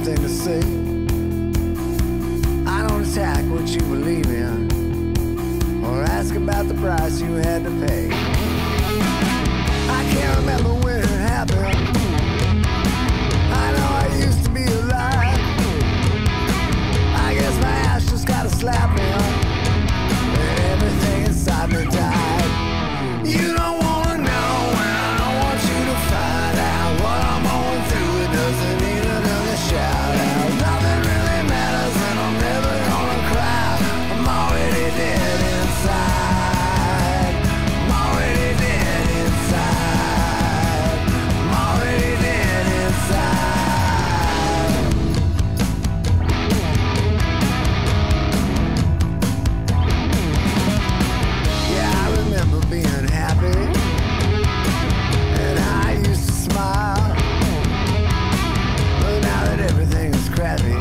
thing to say. I don't attack what you believe in, or ask about the price you had to pay. I can't remember when it happened. I know I used to be alive. I guess my ass just gotta slap me, and everything inside me died. You don't wanna know, and I don't want you to find out what I'm going through. It doesn't need another shout out. Nothing really matters, and I'm never gonna cry. I'm already dead inside. I'm already dead inside. I'm already dead inside. Yeah, I remember being happy, and I used to smile. But now that everything is crappy,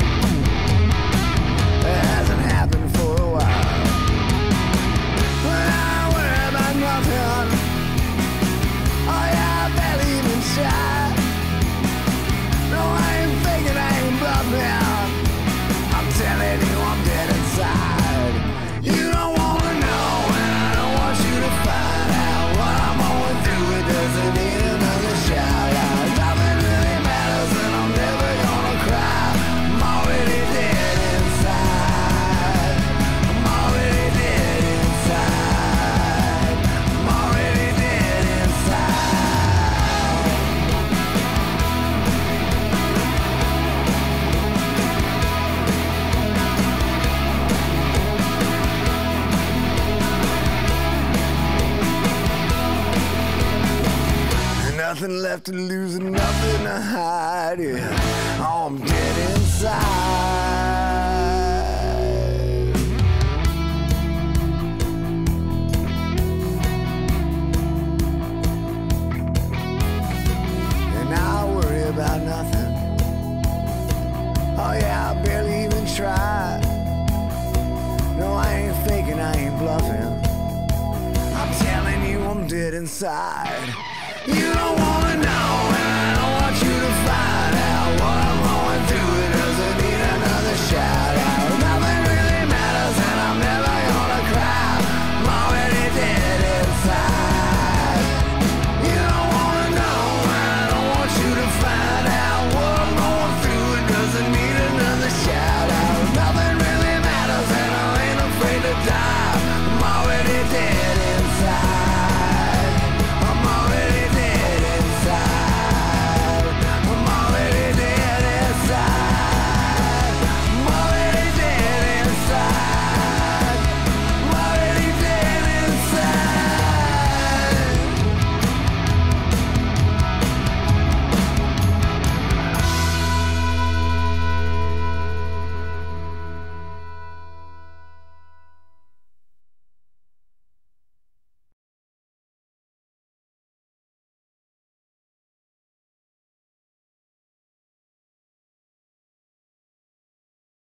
it hasn't happened for a while. But I worry about nothing. Oh yeah, I barely even try. No, I ain't faking, I ain't bluffing. I'm telling you, I'm dead inside. You don't wanna know, and I don't want you to find out what I'm going through. It doesn't need another shout out. Nothing really matters, and I'm never gonna cry. I'm already dead inside. I'm already dead inside. I'm already dead inside. Nothing left to lose and nothing to hide. Yeah, oh, I'm dead inside. And now I worry about nothing. Oh yeah, I barely even try. No, I ain't faking, I ain't bluffing. I'm telling you, I'm dead inside. You don't wanna know,